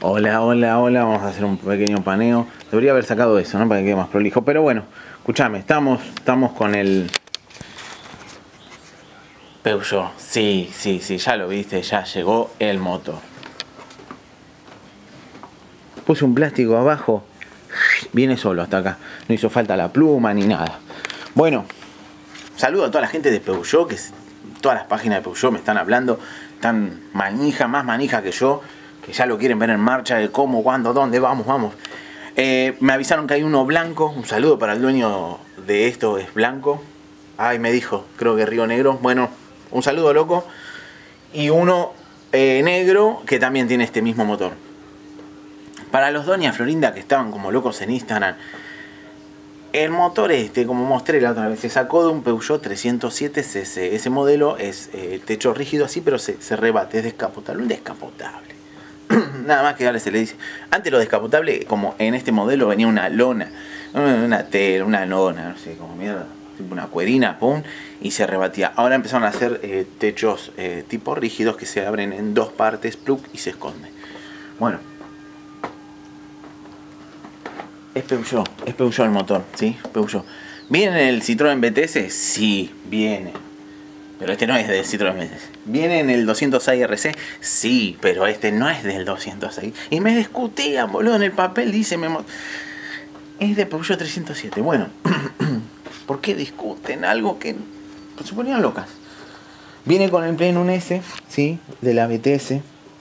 Hola, hola, hola, vamos a hacer un pequeño paneo. Debería haber sacado eso, ¿no? Para que quede más prolijo. Pero bueno, escúchame, estamos con el Peugeot. Sí, ya lo viste, ya llegó el motor. Puse un plástico abajo, viene solo hasta acá. No hizo falta la pluma ni nada. Bueno, saludo a toda la gente de Peugeot, que todas las páginas de Peugeot me están hablando. Están más manija que yo, que ya lo quieren ver en marcha, de cómo, cuándo, dónde, vamos. Me avisaron que hay uno blanco. Un saludo para el dueño de esto, es blanco. Ay, me dijo, creo que Río Negro. Bueno, un saludo, loco. Y uno negro que también tiene este mismo motor. Para los Doña Florinda que estaban como locos en Instagram, el motor como mostré la otra vez, se sacó de un Peugeot 307 cc. Ese modelo es techo rígido así, pero se rebate, es descapotable. Un descapotable. Nada más que darle se le dice. Antes lo descapotable, como en este modelo venía una lona, una tela, una lona, no sé, como mierda, tipo una cuerina, pum, y se rebatía. Ahora empezaron a hacer techos tipo rígidos que se abren en dos partes, plug, y se esconde. Bueno. Es Peugeot el motor, ¿sí? Peugeot. ¿Viene en el Citroën BTS? Sí, viene. Pero este no es del Citroën BTS. ¿Viene en el 206 RC? Sí, pero este no es del 206. Y me discutían, boludo, en el papel dice... Es de Peugeot 307. Bueno, ¿por qué discuten algo que se ponían locas? Viene con el Play en un S, ¿sí? De la BTS.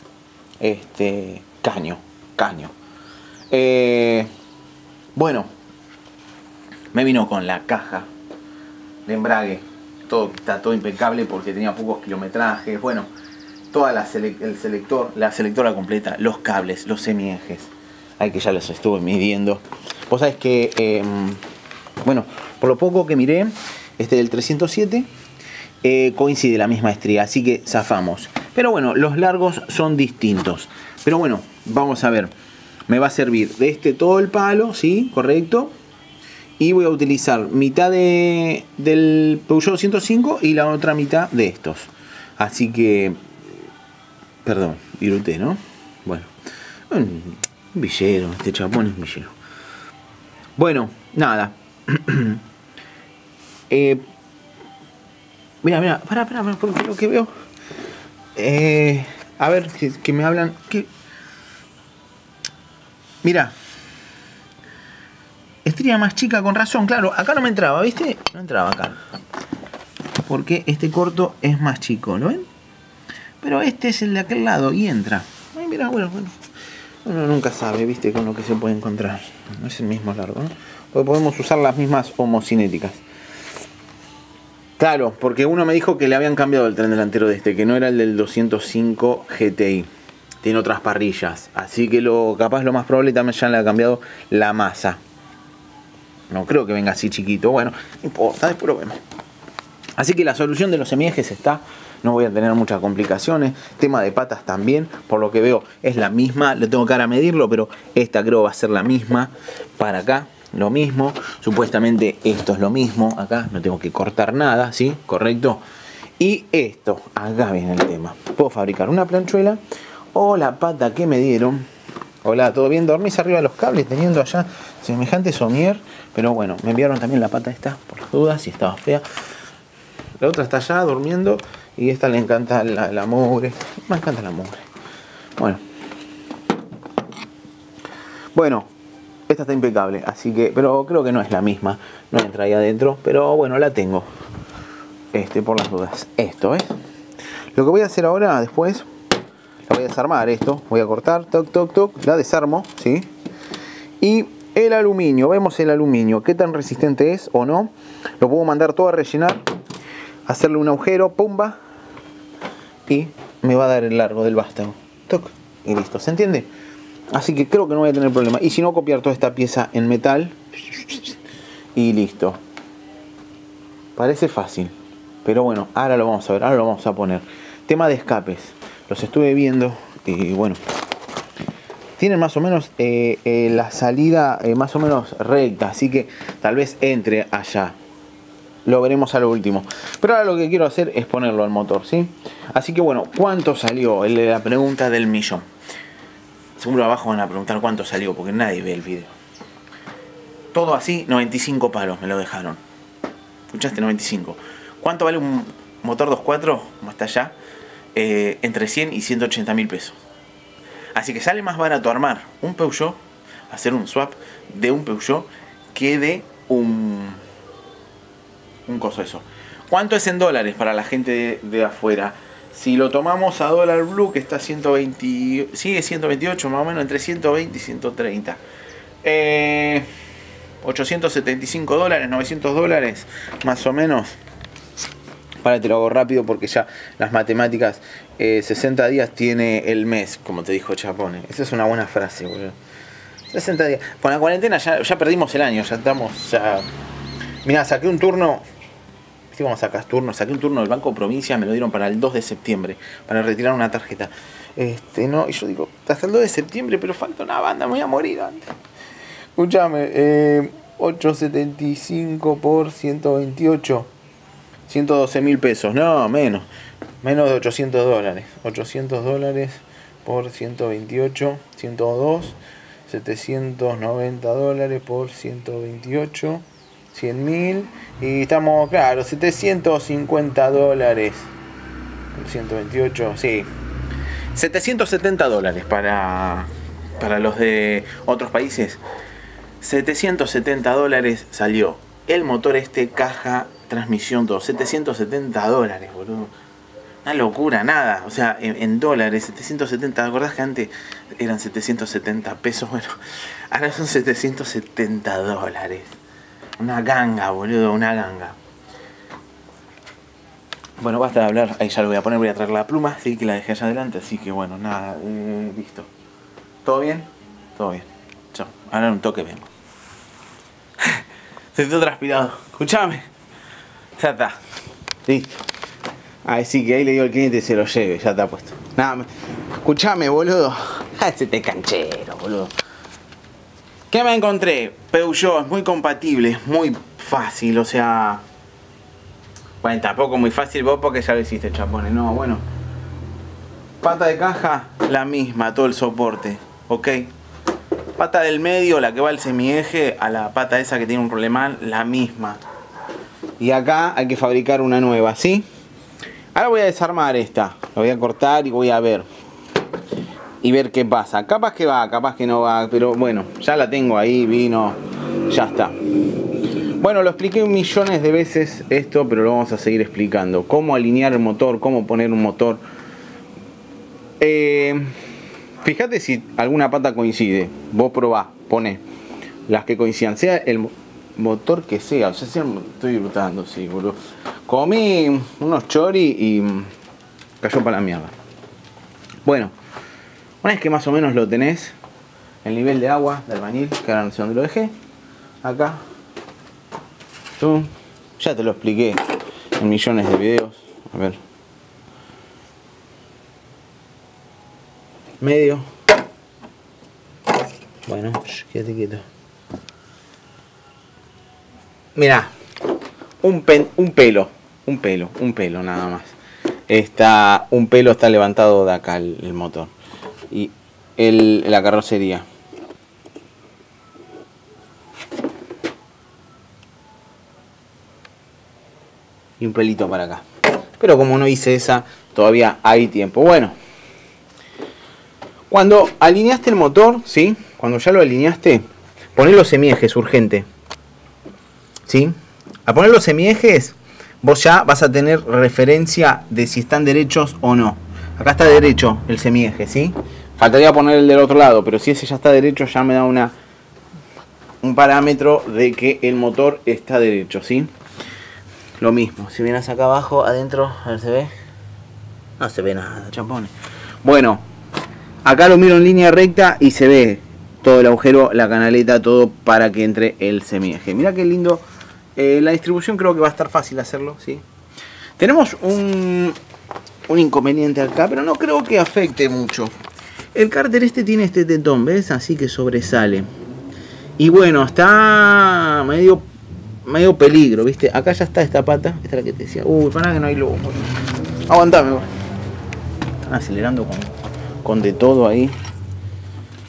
Caño. Bueno, me vino con la caja de embrague, está todo impecable porque tenía pocos kilometrajes, bueno, toda la selectora completa, los cables, los semiejes, que ya los estuve midiendo. Vos sabés que, bueno, por lo poco que miré, del 307 coincide la misma estría, así que zafamos. Pero bueno, los largos son distintos. Pero bueno, vamos a ver. Me va a servir de todo el palo, ¿sí? Correcto. Y voy a utilizar mitad del Peugeot 105 y la otra mitad de estos. Así que... Perdón, viruté, ¿no? Bueno. Un villero, este chapón es un villero. Bueno, nada. Mira, para, porque lo que veo... a ver, que me hablan... Mira, estría más chica, con razón, claro, acá no me entraba, ¿viste? No entraba acá. Porque este corto es más chico, ¿lo ven? Pero este es el de aquel lado y entra. Ay, mira, bueno. Uno nunca sabe, ¿viste? Con lo que se puede encontrar. No es el mismo largo, ¿no? Porque podemos usar las mismas homocinéticas. Claro, porque uno me dijo que le habían cambiado el tren delantero de que no era el del 205 GTI. Tiene otras parrillas, así que capaz lo más probable también ya le ha cambiado la masa. No creo que venga así chiquito, bueno, no importa, después lo vemos. Así que la solución de los semiejes está, no voy a tener muchas complicaciones. Tema de patas también, por lo que veo es la misma, le tengo que ahora medirlo, pero esta creo va a ser la misma. Para acá, lo mismo, supuestamente esto es lo mismo, acá no tengo que cortar nada, ¿sí? Correcto. Y esto, acá viene el tema. Puedo fabricar una planchuela o la pata que me dieron. Hola, ¿todo bien? Dormís arriba de los cables teniendo allá semejante somier. Pero bueno, me enviaron también la pata esta, por las dudas, si estaba fea. La otra está allá durmiendo y esta le encanta la mugre. Me encanta la mugre. Bueno, esta está impecable, así que, pero creo que no es la misma. No entra ahí adentro, pero bueno, la tengo. Por las dudas. Esto, ¿ves? Lo que voy a hacer ahora, después... voy a desarmar esto, voy a cortar, toc, la desarmo, ¿sí? Y el aluminio, vemos el aluminio, qué tan resistente es o no. Lo puedo mandar todo a rellenar, hacerle un agujero, pumba, y me va a dar el largo del vástago, toc, y listo, ¿se entiende? Así que creo que no voy a tener problema. Y si no, copiar toda esta pieza en metal, y listo. Parece fácil, pero bueno, ahora lo vamos a ver, ahora lo vamos a poner. Tema de escapes. Los estuve viendo y bueno, tienen más o menos la salida más o menos recta, así que tal vez entre allá. Lo veremos a lo último. Pero ahora lo que quiero hacer es ponerlo al motor, ¿sí? Así que bueno, ¿cuánto salió? La pregunta del millón. Seguro abajo van a preguntar cuánto salió, porque nadie ve el video. Todo así, 95 palos me lo dejaron. ¿Escuchaste? 95. ¿Cuánto vale un motor 2.4? Como está allá. Entre 100 y 180 mil pesos. Así que sale más barato armar un Peugeot, hacer un swap de un Peugeot, que de un coso eso. ¿Cuánto es en dólares para la gente de afuera? Si lo tomamos a dólar blue, que está 120, sigue 128 más o menos, entre 120 y 130. 875 dólares, 900 dólares, más o menos. Para te lo hago rápido porque ya las matemáticas, 60 días tiene el mes, como te dijo Chapone. Esa es una buena frase, boludo. 60 días. Con la cuarentena ya perdimos el año, ya estamos, Mirá, saqué un turno. ¿Viste cómo sacas turno? Saqué un turno del Banco Provincia, me lo dieron para el 2 de septiembre, para retirar una tarjeta. No, y yo digo, hasta el 2 de septiembre, pero falta una banda, me voy a morir antes. Escuchame, 875 por 128, 112 mil pesos, no, menos de 800 dólares. 800 dólares por 128, 102, 790 dólares por 128. 100.000 y estamos, claro, 750 dólares por 128, sí, 770 dólares para los de otros países. 770 dólares salió el motor caja, transmisión, todo. 770 dólares, boludo. Una locura, nada. O sea, en dólares, 770. ¿Te acordás que antes eran 770 pesos? Bueno, ahora son 770 dólares. Una ganga, boludo, una ganga. Bueno, basta de hablar. Ahí ya lo voy a poner, voy a traer la pluma. Sí, que la dejé allá adelante. Así que bueno, nada, listo. ¿Todo bien? Todo bien. Chao. Ahora en un toque vengo. Se estoy transpirado. Escuchame. Ya está. Listo. Así que ahí le digo al cliente se lo lleve. Ya está puesto. Nada, escuchame, boludo. Hacete canchero, boludo. ¿Qué me encontré? Peugeot es muy compatible, es muy fácil, o sea... Bueno, tampoco muy fácil vos porque ya lo hiciste, Chapone. No, bueno. Pata de caja, la misma, todo el soporte, ¿ok? Pata del medio, la que va al semieje, a la pata esa que tiene un problemán, la misma. Y acá hay que fabricar una nueva, ¿sí? Ahora voy a desarmar esta, la voy a cortar y voy a ver. Y ver qué pasa. Capaz que va, capaz que no va. Pero bueno, ya la tengo ahí, vino. Ya está. Bueno, lo expliqué millones de veces esto, pero lo vamos a seguir explicando. Cómo alinear el motor, cómo poner un motor. Fíjate si alguna pata coincide. Vos probá, poné las que coincidan. Sea el motor que sea. O sea, estoy disfrutando, sí, boludo. Comí unos choris y cayó para la mierda. Bueno. Una vez que más o menos lo tenés, el nivel de agua de albañil, que ahora no sé dónde lo dejé, acá, ya te lo expliqué en millones de videos, a ver, medio, bueno, quédate quieto, mirá, un pelo nada más, un pelo está levantado de acá el motor. Y la carrocería. Y un pelito para acá. Pero como no hice esa, todavía hay tiempo. Bueno. Cuando alineaste el motor, ¿sí? Cuando ya lo alineaste, poné los semiejes, urgente. ¿Sí? A poner los semiejes, vos ya vas a tener referencia de si están derechos o no. Acá está derecho el semieje, ¿sí? Faltaría poner el del otro lado, pero si ese ya está derecho ya me da un parámetro de que el motor está derecho, ¿sí? Lo mismo, si vienes acá abajo, adentro, a ver, ¿se ve? No se ve nada, Chapone. Bueno, acá lo miro en línea recta y se ve todo el agujero, la canaleta, todo para que entre el semieje. Mira qué lindo. La distribución creo que va a estar fácil hacerlo, ¿sí? Tenemos un inconveniente acá, pero no creo que afecte mucho. El cárter tiene este tetón, ¿ves? Así que sobresale. Y bueno, está medio peligro, ¿viste? Acá ya está esta pata. Esta es la que te decía. Uy, para que no hay luz. Aguantame, bro. Están acelerando con de todo ahí.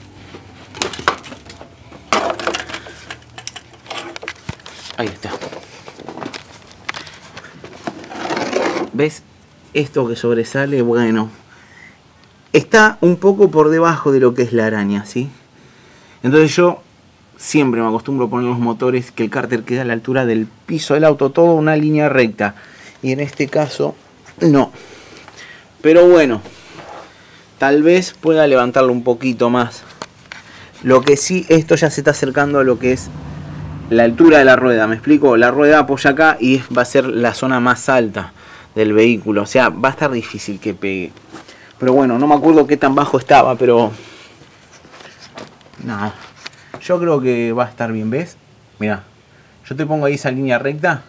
Ahí está. ¿Ves? Esto que sobresale, bueno, está un poco por debajo de lo que es la araña, ¿sí? Entonces yo siempre me acostumbro a poner los motores que el cárter quede a la altura del piso del auto, todo una línea recta. Y en este caso, no. Pero bueno, tal vez pueda levantarlo un poquito más. Lo que sí, esto ya se está acercando a lo que es la altura de la rueda, ¿me explico? La rueda apoya acá y va a ser la zona más alta del vehículo, o sea, va a estar difícil que pegue. Pero bueno, no me acuerdo qué tan bajo estaba, pero nada, yo creo que va a estar bien, ¿ves? Mira, yo te pongo ahí esa línea recta,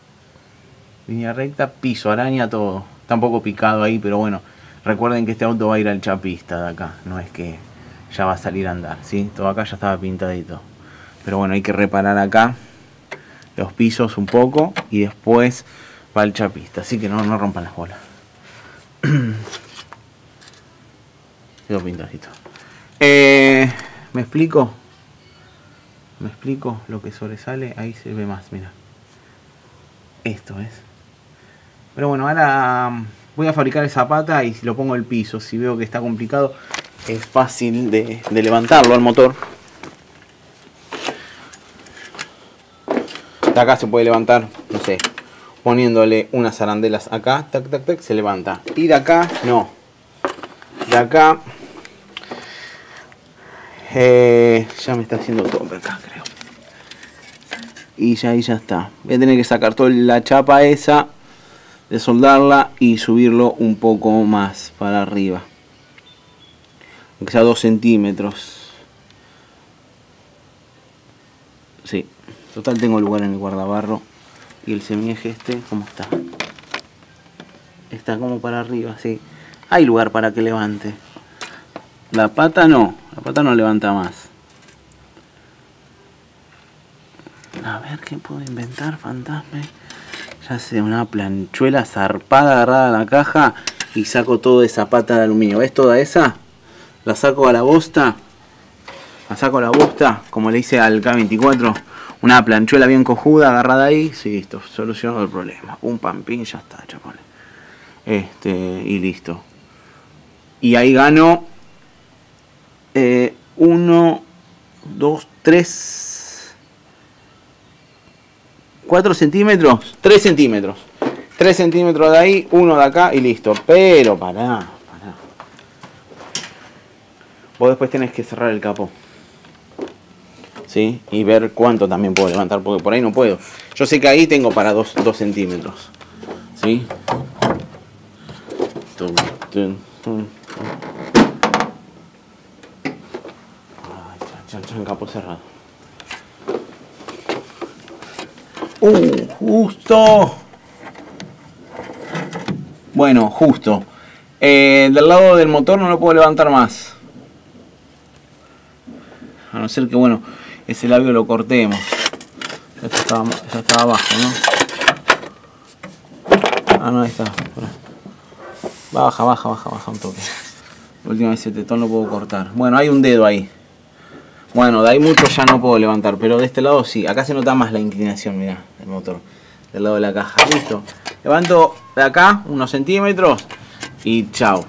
piso, araña, todo. Está un poco picado ahí, pero bueno, recuerden que este auto va a ir al chapista de acá, no es que ya va a salir a andar, ¿sí? Todo acá ya estaba pintadito. Pero bueno, hay que reparar acá los pisos un poco y después va al chapista, así que no rompan las bolas. Quedó pintadito. ¿Me explico? ¿Me explico lo que sobresale? Ahí se ve más, mira. Esto es. Pero bueno, ahora voy a fabricar esa pata y lo pongo el piso. Si veo que está complicado, es fácil de levantarlo al motor. De acá se puede levantar, no sé, poniéndole unas arandelas acá, tac, tac, tac, se levanta. Y de acá, no. De acá, ya me está haciendo tope acá, creo. Y ya ahí ya está. Voy a tener que sacar toda la chapa esa, desoldarla y subirlo un poco más para arriba. Aunque sea 2 centímetros. Sí. Total tengo lugar en el guardabarro. Y el semieje este, ¿cómo está? Está como para arriba, sí. Hay lugar para que levante. La pata no levanta más. A ver qué puedo inventar, fantasma. Ya sé, una planchuela zarpada agarrada a la caja y saco toda esa pata de aluminio. ¿Ves toda esa? La saco a la bosta. La saco a la bosta, como le hice al K24. Una planchuela bien cojuda agarrada ahí. Sí, listo, solucionado el problema. Un pampín, ya está, chapones. Y listo. Y ahí gano 1, 2, 3, 4 centímetros. 3 centímetros. 3 centímetros de ahí, 1 de acá y listo. Pero pará. Vos después tenés que cerrar el capó. ¿Sí? Y ver cuánto también puedo levantar, porque por ahí no puedo. Yo sé que ahí tengo para 2 centímetros. ¿Sí? Chan, capó cerrado. Justo. Bueno, justo. Del lado del motor no lo puedo levantar más. A no ser que, bueno, ese labio lo cortemos. Ya estaba abajo, ¿no? Ah, no, ahí está. Baja un toque. La última vez ese tetón lo puedo cortar. Bueno, hay un dedo ahí. Bueno, de ahí mucho ya no puedo levantar, pero de este lado sí. Acá se nota más la inclinación, mirá, del motor. Del lado de la caja. Listo. Levanto de acá unos centímetros y chao.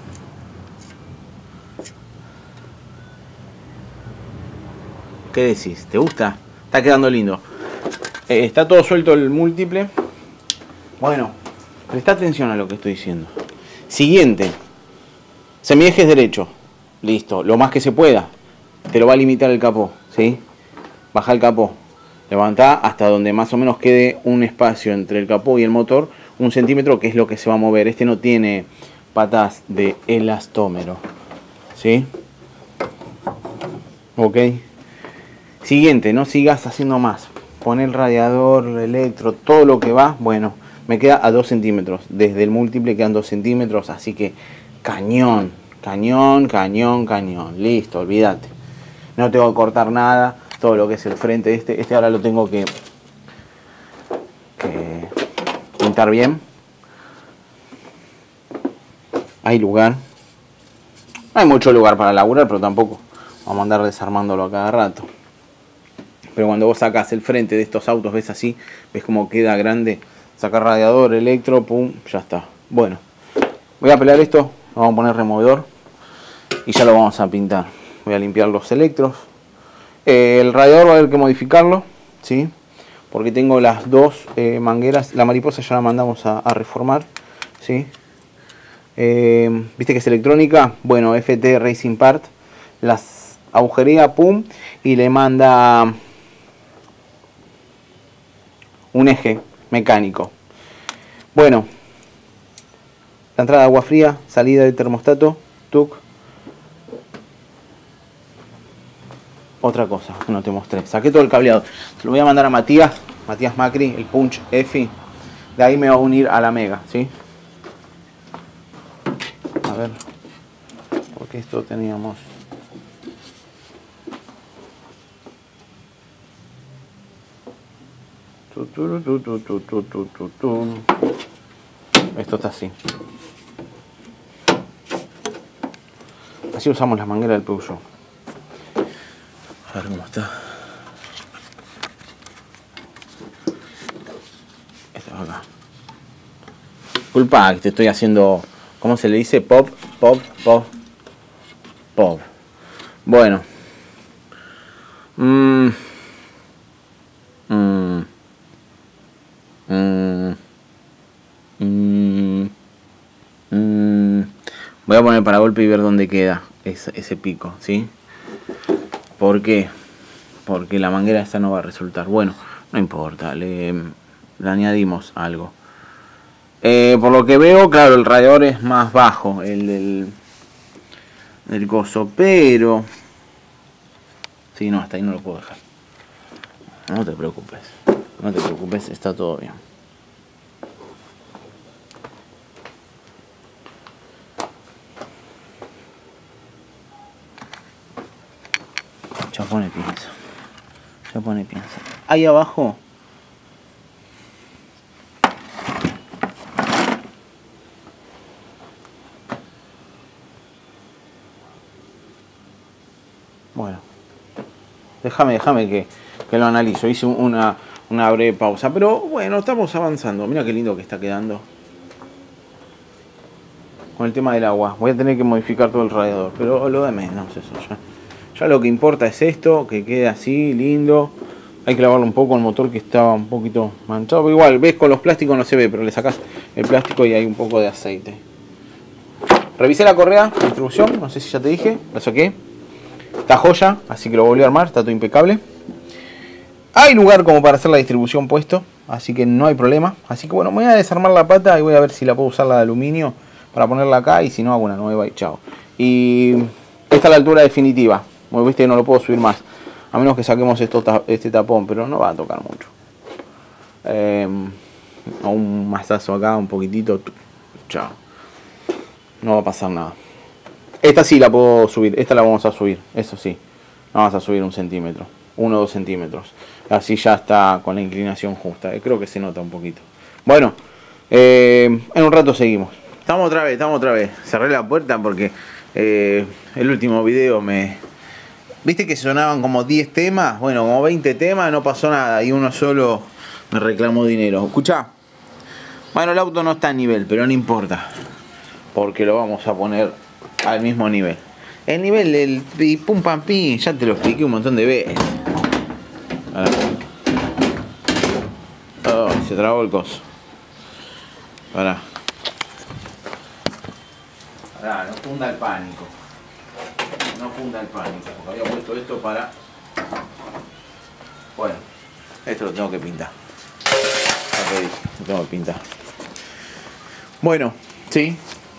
¿Qué decís? ¿Te gusta? Está quedando lindo. Está todo suelto el múltiple. Bueno, presta atención a lo que estoy diciendo. Siguiente. Semiejes derecho. Listo. Lo más que se pueda. Te lo va a limitar el capó. ¿Sí? Baja el capó. Levantá hasta donde más o menos quede un espacio entre el capó y el motor. 1 centímetro, que es lo que se va a mover. Este no tiene patas de elastómero. ¿Sí? Ok. Siguiente, no sigas haciendo más. Pon el radiador, el electro, todo lo que va. Bueno, me queda a 2 centímetros. Desde el múltiple quedan 2 centímetros. Así que cañón. Listo, olvídate. No tengo que cortar nada. Todo lo que es el frente. Este ahora lo tengo que pintar bien. Hay lugar. No hay mucho lugar para laburar, pero tampoco vamos a andar desarmándolo a cada rato. Pero cuando vos sacás el frente de estos autos, ves así, ves cómo queda grande. Sacar radiador, electro, pum, ya está. Bueno, voy a pelar esto, vamos a poner removedor y ya lo vamos a pintar. Voy a limpiar los electros. El radiador va a haber que modificarlo, ¿sí? Porque tengo las dos mangueras. La mariposa ya la mandamos a reformar, ¿sí? Viste que es electrónica. Bueno, FT Racing Part las agujería, pum, y le manda un eje mecánico. Bueno, la entrada de agua fría, salida del termostato, tuc. Otra cosa que no te mostré, saqué todo el cableado, se lo voy a mandar a Matías Macri, el Punch EFI, de ahí me va a unir a la Mega, ¿sí? A ver, porque esto teníamos... Esto está así. Así usamos la manguera del Peugeot. A ver cómo está. Esta va acá. Disculpa que te estoy haciendo... ¿Cómo se le dice? Pop. Bueno. Voy a poner para golpe y ver dónde queda ese pico, ¿sí? ¿Por qué? Porque la manguera esta no va a resultar. Bueno, no importa, le añadimos algo. Por lo que veo, claro, el radiador es más bajo, el del coso, pero... Sí, no, hasta ahí no lo puedo dejar. No te preocupes, está todo bien. Ya pone pinza. Ahí abajo. Bueno. Déjame que lo analizo. Hice una breve pausa. Pero bueno, estamos avanzando. Mira qué lindo que está quedando. Con el tema del agua. Voy a tener que modificar todo el radiador. Pero lo de menos eso ya. Ya lo que importa es esto, que quede así, lindo. Hay que lavarlo un poco el motor que estaba un poquito manchado. Pero igual, ves, con los plásticos no se ve, pero le sacas el plástico y hay un poco de aceite. Revisé la correa de distribución, no sé si ya te dije, la saqué. Está joya, así que lo volví a armar, está todo impecable. Hay lugar como para hacer la distribución puesto, así que no hay problema. Así que bueno, me voy a desarmar la pata y voy a ver si la puedo usar la de aluminio para ponerla acá, y si no hago una nueva y chao. Y esta es la altura definitiva. Como viste, no lo puedo subir más, a menos que saquemos este tapón, pero no va a tocar mucho. Un mazazo acá, un poquitito, chao. No va a pasar nada. Esta sí la puedo subir, esta la vamos a subir, eso sí. Vamos a subir 1 centímetro, 1 o 2 centímetros. Así ya está con la inclinación justa. Creo que se nota un poquito. Bueno, en un rato seguimos. Estamos otra vez. Cerré la puerta porque el último video ¿Viste que sonaban como 10 temas? Bueno, como 20 temas, no pasó nada. Y uno solo me reclamó dinero. Escuchá. Bueno, el auto no está a nivel, pero no importa. Porque lo vamos a poner al mismo nivel. El nivel del pum pam pi, ya te lo expliqué un montón de veces. Oh, se trabó el coso. Pará, no funda el pánico. Porque había puesto esto para... Bueno, esto lo tengo que pintar. Lo tengo que pintar. Bueno, sí.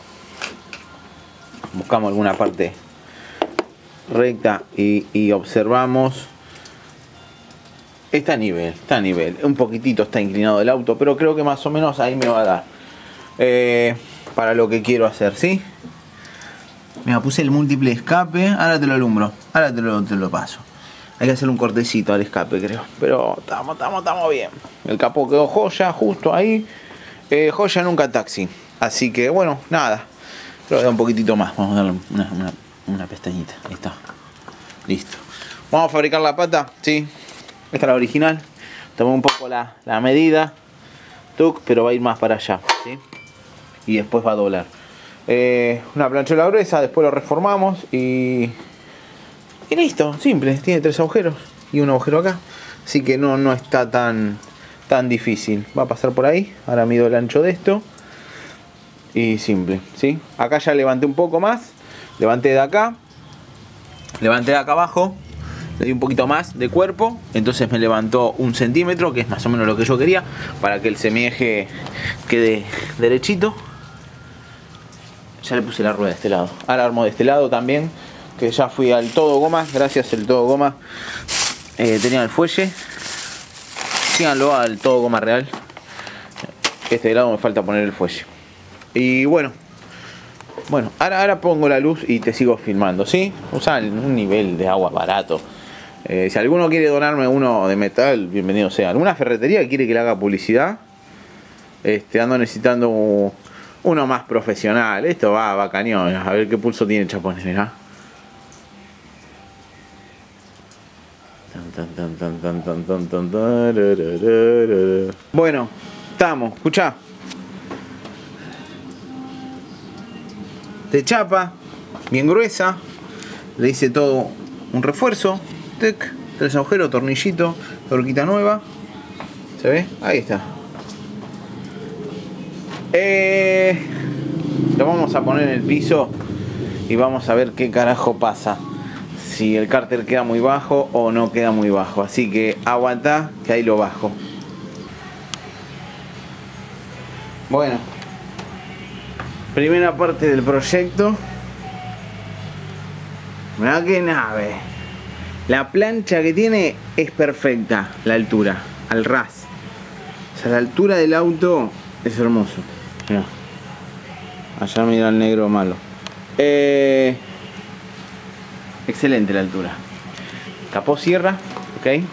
Buscamos alguna parte recta y observamos. Está a nivel. Un poquitito está inclinado el auto, pero creo que más o menos ahí me va a dar. Para lo que quiero hacer, ¿sí? Mira, puse el múltiple escape. Ahora te lo alumbro. Ahora te lo paso. Hay que hacer un cortecito al escape, creo. Pero estamos bien. El capó quedó joya, justo ahí. Joya nunca taxi. Así que bueno, nada. Pero da un poquitito más. Vamos a darle una pestañita. Ahí está. Listo. Vamos a fabricar la pata. Sí. Esta es la original. Tomé un poco la medida, pero va a ir más para allá, ¿sí? Y después va a doblar. Una planchuela gruesa, después lo reformamos y listo, simple. Tiene 3 agujeros y un agujero acá, así que no está tan difícil. Va a pasar por ahí. Ahora mido el ancho de esto y simple, ¿sí? Acá ya levanté un poco más, levanté de acá abajo, le di un poquito más de cuerpo, entonces me levantó 1 centímetro, que es más o menos lo que yo quería, para que el semieje quede derechito. Ya le puse la rueda de este lado. Ahora armo de este lado también, que ya fui al todo goma. Gracias el todo goma. Tenía el fuelle. Síganlo al todo goma real. Este lado me falta poner el fuelle. Y bueno, ahora pongo la luz y te sigo filmando, ¿sí? Usa un nivel de agua barato. Si alguno quiere donarme uno de metal, bienvenido sea. ¿Alguna ferretería que quiere que le haga publicidad? Ando necesitando uno más profesional. Esto va cañón. A ver qué pulso tiene el chapón, mirá. Bueno, estamos, escuchá. De chapa, bien gruesa. Le hice todo un refuerzo. 3 agujeros, tornillito, torquita nueva. ¿Se ve? Ahí está. Lo vamos a poner en el piso y vamos a ver qué carajo pasa. Si el cárter queda muy bajo o no queda muy bajo. Así que aguantá que ahí lo bajo. Bueno, primera parte del proyecto. Mirá qué nave. La plancha que tiene es perfecta, la altura, al ras. O sea, la altura del auto es hermoso. Mirá. Allá mira el negro malo. Excelente la altura. Capó cierra, ok.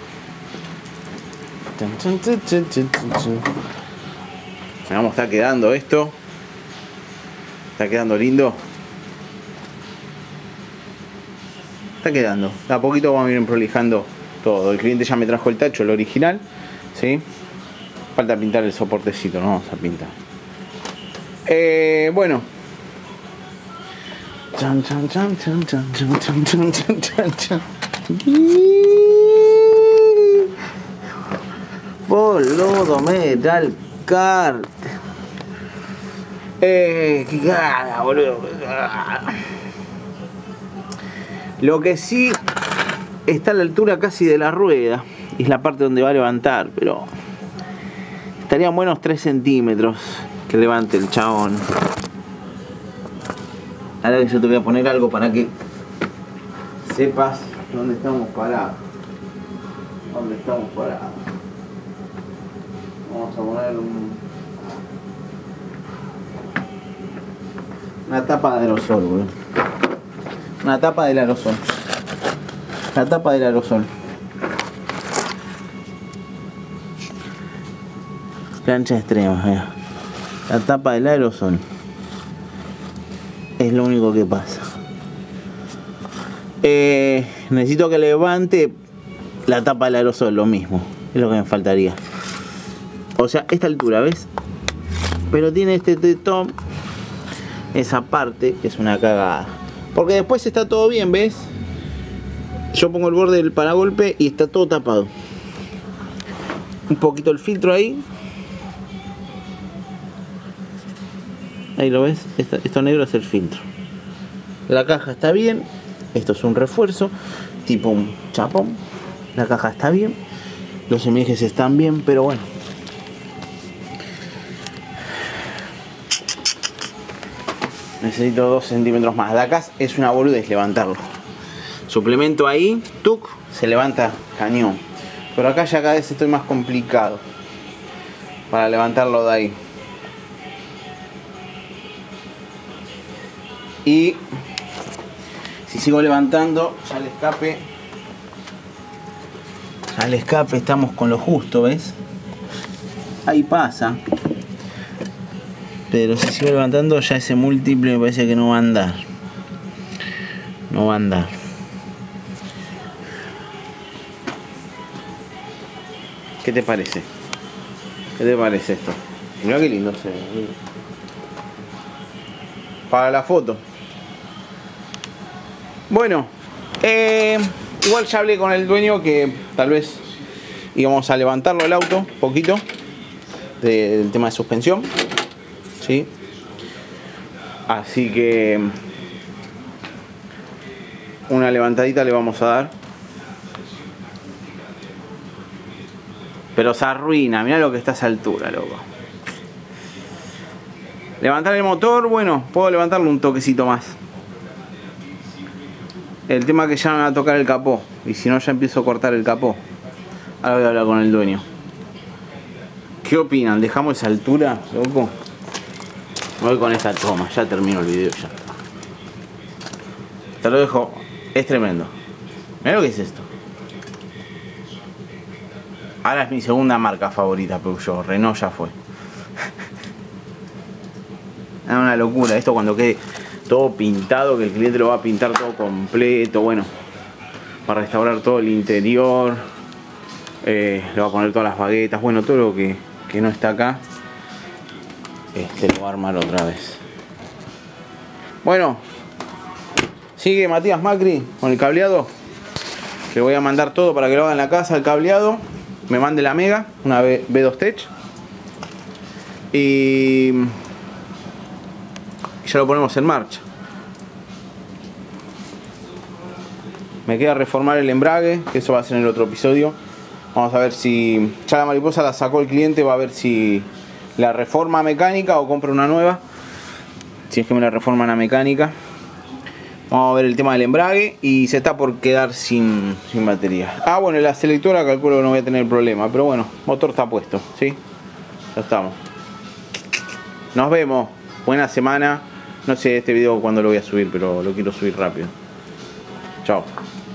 Mirá cómo está quedando esto. Está quedando lindo. Está quedando. De a poquito vamos a ir prolijando todo. El cliente ya me trajo el tacho, el original. ¿Sí? Falta pintar el soportecito, no vamos a pintar. Bueno. Chan, chan, chan, chan, chan, chan, chan, chan, chan, chan, chan. Boludo, metal cart. Qué cara, boludo. Lo que sí está a la altura casi de la rueda. Y es la parte donde va a levantar, pero estarían buenos 3 centímetros que levante el chabón. Ahora que yo te voy a poner algo para que sepas dónde estamos parados. ¿Dónde estamos parados? Vamos a poner una tapa de aerosol, boludo. Una tapa del aerosol. La tapa del aerosol. Plancha extrema, mira. La tapa del aerosol. Es lo único que pasa. Necesito que levante la tapa del aerosol, lo mismo. Es lo que me faltaría. O sea, esta altura, ¿ves? Pero tiene este tetón. Esa parte que es una cagada. Porque después está todo bien, ¿ves? Yo pongo el borde del paragolpe y está todo tapado. Un poquito el filtro ahí. Ahí lo ves, esto negro es el filtro. La caja está bien. Esto es un refuerzo, tipo un chapón. La caja está bien. Los semiejes están bien, pero bueno. Necesito 2 centímetros más. De acá es una boludez levantarlo. Suplemento ahí, tuc, se levanta cañón. Pero acá ya cada vez estoy más complicado para levantarlo de ahí. Y si sigo levantando, ya el escape estamos con lo justo, ¿ves? Ahí pasa. Pero si sigo levantando, ya ese múltiple me parece que no va a andar. No va a andar. ¿Qué te parece? ¿Qué te parece esto? Mirá qué lindo se ve. Para la foto. Bueno, igual ya hablé con el dueño que tal vez íbamos a levantarlo el auto un poquito del tema de suspensión, ¿sí? Así que una levantadita le vamos a dar. Pero se arruina, mirá lo que está a esa altura, loco. Levantar el motor, bueno, puedo levantarlo un toquecito más. El tema es que ya me va a tocar el capó. Y si no, ya empiezo a cortar el capó. Ahora voy a hablar con el dueño. ¿Qué opinan? ¿Dejamos esa altura, loco? Me voy con esta toma, ya termino el video, ya. Te lo dejo, es tremendo. Mirá lo que es esto. Ahora es mi segunda marca favorita, Peugeot. Renault ya fue. Es una locura. Esto cuando quede todo pintado, que el cliente lo va a pintar todo completo. Bueno, para restaurar todo el interior. Le va a poner todas las baguetas. Bueno, todo lo que no está acá. Lo va a armar otra vez. Bueno, sigue Matías Macri con el cableado. Le voy a mandar todo para que lo haga en la casa, el cableado. Me mande la Mega, una B2 Tech. Y ya lo ponemos en marcha. Me queda reformar el embrague, que eso va a ser en el otro episodio. Vamos a ver si ya la mariposa la sacó el cliente, va a ver si la reforma mecánica o compra una nueva. Si es que me la reforman a mecánica. Vamos a ver el tema del embrague y se está por quedar sin batería. Ah, bueno, la selectora calculo que no voy a tener problema, pero bueno, motor está puesto, ¿sí? Ya estamos. Nos vemos. Buena semana. No sé este video cuándo lo voy a subir, pero lo quiero subir rápido. Chao.